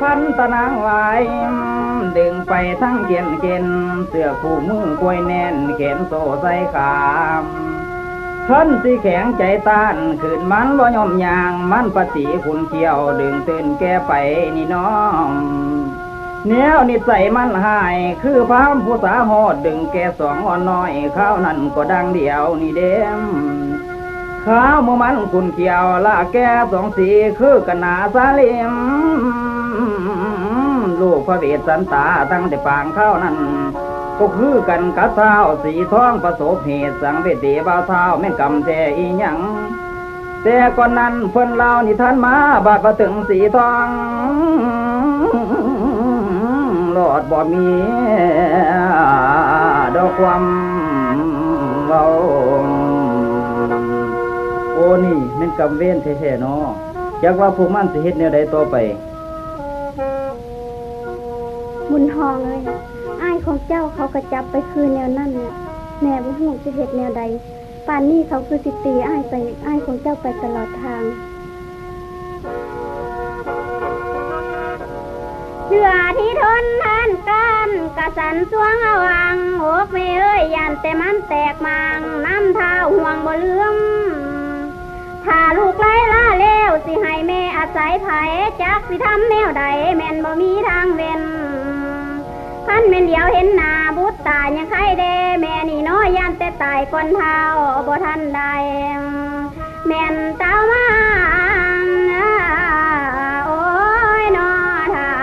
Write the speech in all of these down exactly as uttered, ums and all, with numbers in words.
พันตะนางไหวดึงไปทั้งเกียนเกียนเสื้อคู่มือกล้วยแน่นเขนโซ่ใส่ขามท่านสิแข็งใจต้านขืนมันบ่ยอมยางมันปฏิคุณเขียวดึงตื่นแกไปนี่น้องเนี้ยวนิสัยมันหายคือพามผู้สาหอดดึงแกสองอ่อนน้อยข้าวนั่นก็ดังเดียวนี่เด้มข้าวมือมันคุณเขียวละแกสองสีคือกันนาสาลิมลูกพระเวสสันตาตั้งแต่ปางข้าวนั้นก็คือกันกะเท้าสีทองประสบเหตุสังเวทีบ่าวเท้าแม่นกำแท้อีหยังแต่ก่อนนั้นเพิ่นเล่านิทานมาบาดประถึงสีทองหลอดบ่มีดอกความเว้าโอ้นี่แม่นกำเว้นแท้ๆเนาะจักว่าพวกมันสิเฮ็ดแนวใดต่อไปบุญทองเลยอ้ายของเจ้าเขากระจับไปคือแนวนั่นเนี่ยแม่บ่ฮู้จะเฮ็ดแนวใดป่านนี้เขาคือสิตีอ้ายไปอ้ายของเจ้าไปตลอดทางเชื่อที่ทนทานกันกะสันสวงเอาวังโอกไม่เอ้ยยันแต่มันแตกมังน้ำเท้าห่วงบ่ลืมถ้าลูกไล่ล่าเลี้ยวสิให้แม่อาศัยไผจักสิทำแนวใดแม่นบ่มีทางเว้นพันแม่นเดียวเห็นหน้าบุตรตายังใครเด้แม่นี่น้อยยันแต่ตายก่อนเท้าบ่ทันได้แม่นเต้ามาโอ้ยน้อเท้า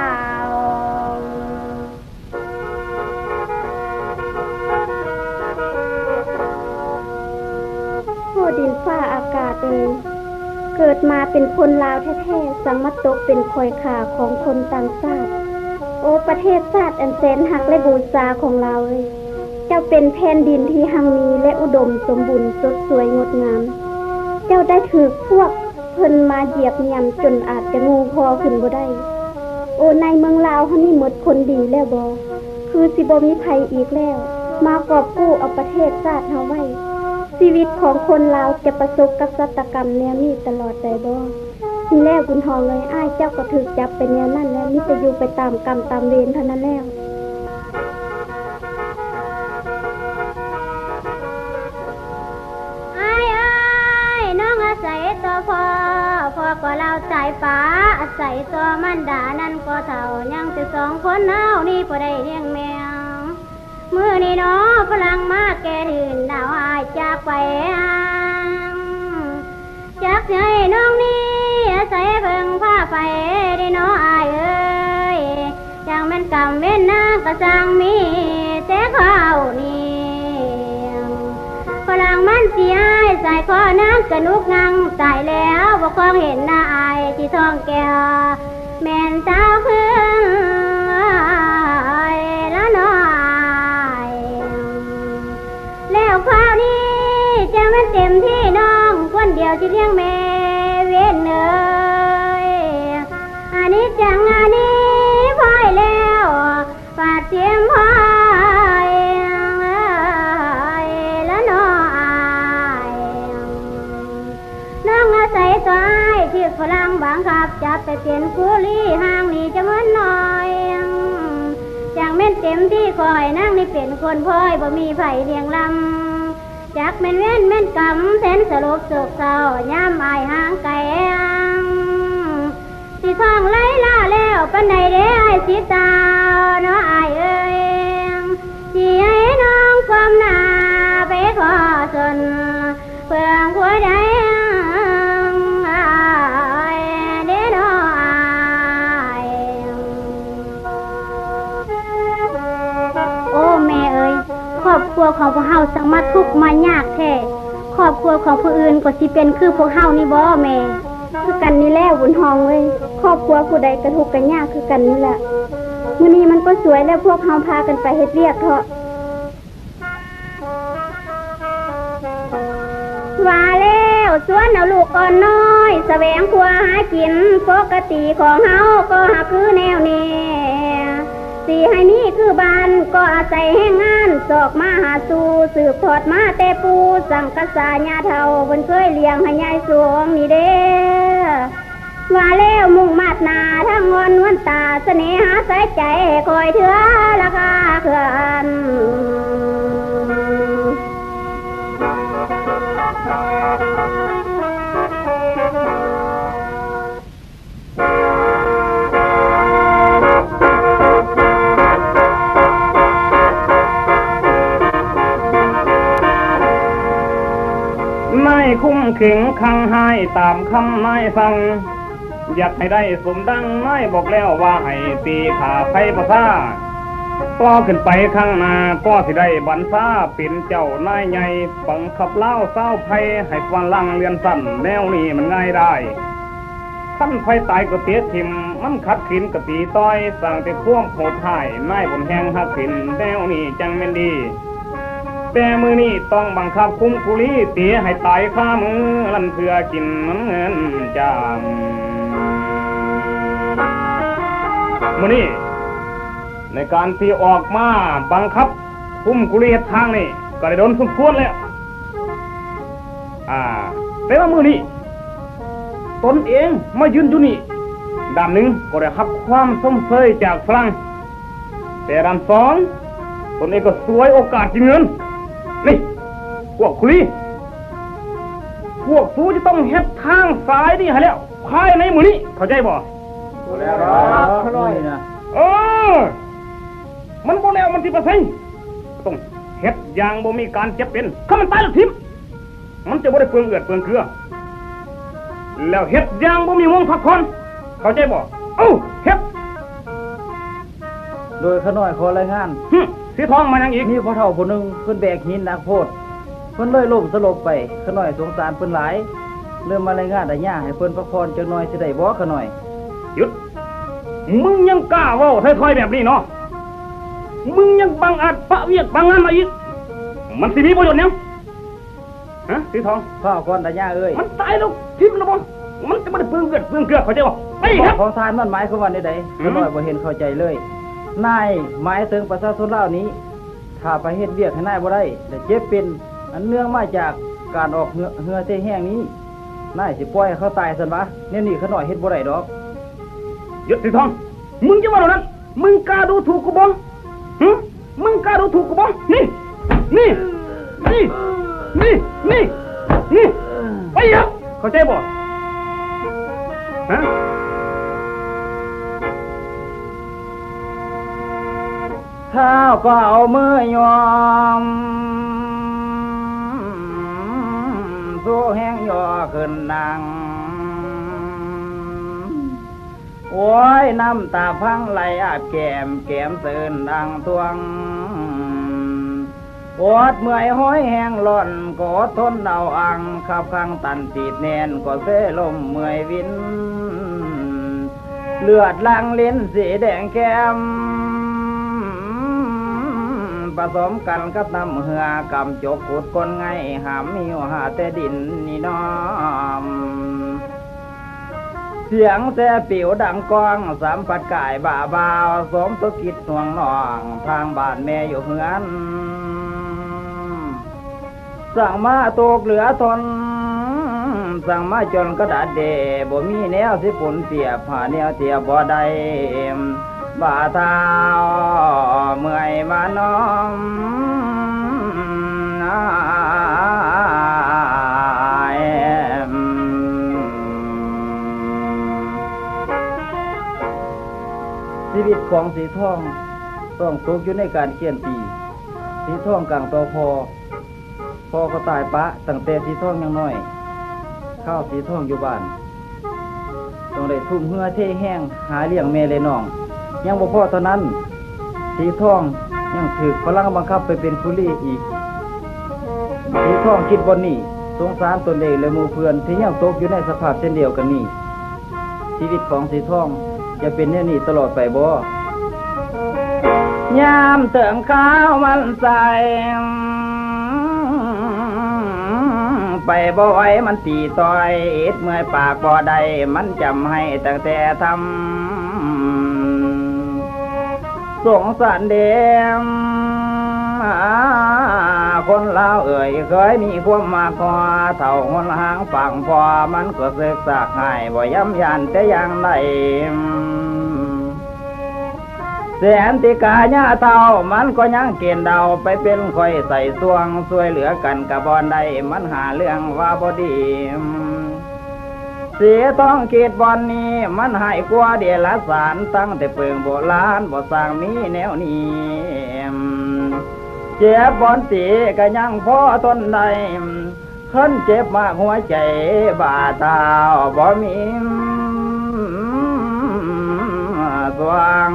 โอ้ดินฟ้าอากาศเองเกิดมาเป็นคนลาวแท้ๆสังมาตกเป็นคอยขาของคนต่างชาติโอ้ประเทศชาติอันแสนหักและบูชาของเราเลยเจ้าเป็นแผ่นดินที่หังมีและอุดมสมบูรณ์สดสวยงดงามเจ้าได้ถือพวกเพิ่นมาเหยียบย่ำจนอาจจะงูพอขึ้นบ่ได้โอ้ในเมืองลาวเฮานี่หมดคนดีแล้วบ่คือสิบ่มีภัยอีกแล้วมากอบกู้เอาประเทศชาติเฮาไว้ชีวิตของคนลาวจะประสบกับฆาตกรรมแนวนี้ตลอดไปบ่นี่แล้วคุณทองเลยอ้ายเจ้าก็ถูกจับไปแนวนั้นแล้วมิจะอยู่ไปตามกรรมตามเวรเท่านั้นแล้วอ้ายอ้ายน้องอาศัยตัวพ่อพ่อก็เล่าสายฟ้าอาศัยตัวมันดานั่นก็เท่ายังแต่สองคนเฮานี่บ่ได้เลี้ยงแมวมื้อนี้น้อฝรั่งมาแก่ดื่นดาวอ้ายจากไปจักให้น้องนี่อาศัยเพิ่งพาไปได้น้ออ้ายเอ้ยยังแม่นกำเว้นนางก็สั่งมีแต่ข้าวนี่ฝรั่งมันสิอ้ายใส่คอนางกระนุกงังตายแล้วบ่คงเห็นหน้าอ้ายที่ท้องแก่แม่นสาวเพิ่งแล้วน้อแล้วข้าวนี้จะมันเต็มที่น้องคนเดียวจะเลี้ยงแม่เว้นเอ่ยอันนี้จังอันนี้พายแล้วปาดเสียมพายแล้วน้อยน้องอาศัยตัวอ้ายที่ฝรั่งบังคับจับไปเปลี่ยนคูลี่ห่างนี่จะเหมือนน้อยจังแม่นเต็มที่คอยนั่งนี่เป็นคนพ่อยบ่มีไผเลี้ยงลำจักแม่นเว้นแม่นกำแสนสลบโศกเศร้าย่ำอายห่างไกลสิท้องไล่ล่าแล้วปันใดเด้อายสิตาวเนาะอายเอ้ยสิให้น้องความหน้าไปขอสนเพื่อหัวใจเด้อเนาะอายโอ้แม่เอ้ยครอบครัวของพวกเฮาสังมาทุกข์มายากแท้ครอบครัวของผู้อื่นก็สิเป็นคือพวกเฮานี่บ่แม่คือกันนี่แล้วบุญทองเว้ยครอบครัวผู้ใดก็ทุกข์กันยากคือกันนี่แหละมื้อนี้มันก็สวยแล้วพวกเฮาพากันไปเฮ็ดเวียกเถอะว่าแล้วสวนเอาลูกอ่อนน้อยแสวงครัวหากินปกติของเฮาก็หาคือแนวนี้สิให้มีคือบ้านก็อาศัยแห่งงานสอกมาหาสู่สืบทอดมาแต่ปูสังกษาญาเฒ่าเพิ่นเคยเลี้ยงให้ยายสวงนี่เด้อว่าแล้วมุ่งมาดนาทั้งงอนวันตาเสน่หาสายใจคอยเถื่อราคาเขื่อนนายคุ้มเข่งคังให้ตามคำนายสั่งอยากให้ได้สมดังนายบอกแล้วว่าให้ตีขาไฟประซาต่อขึ้นไปข้างหน้าก็สิได้บรรษาเป็นเจ้านายใหญ่บังคับเล่าเศร้าไพให้ฟันลังเรียนสั้นแนวนี้มันง่ายได้ขั้นไฟตายก็เตียทิมมันขัดขินกะตีต้อยสั่งแต่ควมโหดถ่ายนายบนแหงหักขินแนวนี้จังแม่นดีแต่มือนี้ต้องบังคับคุ้มกุลีเตียให้ตายข้ามือลันเพื่อกินมันเงินจางมือนี้ในการที่ออกมาบังคับคุ้มกุลีทางนี่ก็ได้โดนสมควรแล้วอ่าแต่ว่ามือนี้ตนเองมายืนอยู่นี่ด้านหนึ่งก็ได้รับความสมเสยจากฝรั่งแต่ด้านสองตนเองก็สวยโอกาสกินเงินนี่พวกคุลีพวกสูจะต้องเฮ็ดทางสายนี่ให้แล้วภายในมือนี้เข้าใจบ่แล้วครับขน้อยนะเออมันบ่แล้วมันสิบ่ใช่ต้องเฮ็ดอย่างบ่มีการเจ็บเป็นถ้ามันตายแล้วทิ่มมันจะบ่ได้เปลืองเอือดเปลืองเกลือแล้วเฮ็ดอย่างบ่มีวงพักผ่อนเข้าใจบ่เอ้าเฮ็ดโดยขน้อยขอรายงานสีทองมายังอีกนี่พ่อเฒ่าผู้นึงเพิ่นแบกหินนักโพดเพิ่นเลยล้มสลบไปขน้อยสงสารเพิ่นหลายเริ่มมารายงานได้ย่าให้เพิ่นพักผ่อนจักหน่อยสิได้บ่ขน้อยหยุดมึงยังกล้าเว้าถ้อยๆแบบนี้เนาะมึงยังบังอาจปะเวียกบังงานมาอีกมันสิมีประโยชน์ยังฮะสีทองพ่อก่อนได้ย่าเอ้ยมันตายแล้วทิ่มแล้วบ่มันจะบ่ได้เปลืองเลือดเปลืองเกลือเข้าใจบ่ไปครับของทานมันหมายความว่าใดๆขน้อยบ่เห็นเข้าใจเลยนายหมายถึงประชาชนเหล่านี้ถ้าไปเฮ็ดเวียกให้นายบ่ได้แต่เจ็บเป็นอันเนื่องมาจากการออกเหือเหือเทแห้งนี้นายสิปล่อยเขาตายซั่นวะเนี่ยนี่ขน้อยเฮ็ดบ่ได้ดอกหยุดสิทองมึงจะว่าเท่านั้นมึงกล้าดูถูกกูบ่หึมึงกล้าดูถูกกูบ่นี่นี่นี่นี่นี่นี่ไปอ่ะเข้าใจบ่ฮะท้าก็เอามือยอมสู้แห้งย่อขึ้นดังโอ้ยน้ำตาพังไหลอาบแก้มแก้มเสื่นดังทวงปวดเมื่อยห้อยแห้งร้อนก็ทนเอาอังขับข้างตันติดแน่นก็เสลมเมื่อยวินเลือดลังลิ้นสีแดงแก้มผสมกันกับน้ำเหือกำจกขุดก้นไงหามหิวหาแต่ดินนี่น้อมเสียงแซ่ปิ๋วดังก้องสามปัดกายบ่าบ่าวสมตุกิจห่วงน้องทางบ้านแม่อยู่เหือนสั่งมาตกเหลือทนสั่งมาจนกระดาษเดบ่มีแนวสิปุ่นเสียบหาแนวเสียบบ่ได้บ่าเท้าเมื่อยมาน้อมชีวิตของสีทองต้องตกอยู่ในการเขียนตีสีทองกลางตัวพอพอก็ตายปะตั้งแต่สีทองยังน้อยข้าวสีทองอยู่บ้านต้องได้ทุ่มเหือเทแห้งหาเลี้ยงแม่เลยน้องยังบ่พอเท่านั้นสีทองยังถูกฝรั่งบังคับไปเป็นคุลีอีกสีทองคิดบนนี่สงสารตนเองและหมู่เพื่อนที่ยังตกอยู่ในสภาพเช่นเดียวกันนี่ชีวิตของสีทองจะเป็นแน่นี่ตลอดไปบ่ยามเติมข้าวมันใส่ไปบ่ไหวมันตีต่อยเอ็ดเมื่อยปากบ่ได้มันจำให้ตั้งแต่ทำสงสารเดมคคนลาวเอ่ยเคยมีความมาคอเท่าหนหางฝั่งพอมันก็เสกสากหายบ่ย้ำยันแต่อย่างใดแสนติกาญาเท่ามันก็ยังเกณฑ์เดาไปเป็นคอยใส่สวงช่วยเหลือกันกับบอนใดมันหาเรื่องว่าบ่ดีเสียต้องเกตบอนนี้มันหายกว่าเดียละสารตั้งแต่เปิงโบราณบ่สร้างมีแนวนี้เจ็บบอนตีก็ยังพอทนได้ขึ้นเจ็บมากหัวใจบาดเท้าบ่มีสว่าง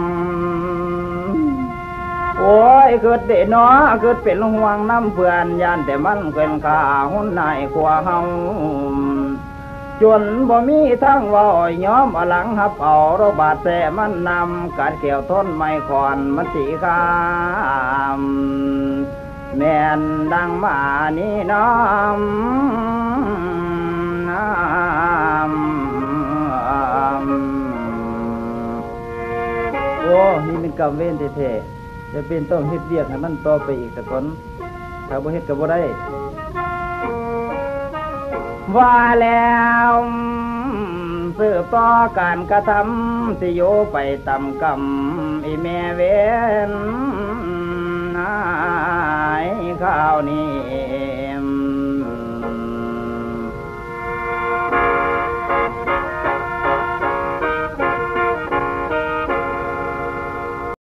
โอ้ยเกิดเด็น้อเกิดเป็นห่วงน้ำเพื่อนยานแต่มันเกินข้าหุ่นนายกว่าเฮาจนบ่มีทั้งเว้ายอมอหลังหับเอาโรบาดแสมันนำกัดเกี่ยวต้นไม้คอนมันสีขามแม่นดังมานี่น้อมน้ำโอ้นี่เป็นกรรมเวรแท้ๆจะเป็นต้องเฮ็ดเวียกให้มันต่อไปอีกสักคนถ้าบ่เฮ็ดก็บ่ได้ว่าแล้วสืบต่อการกระทำที่โยไปตำกรรมอีแม่เวนนายข้าวนี้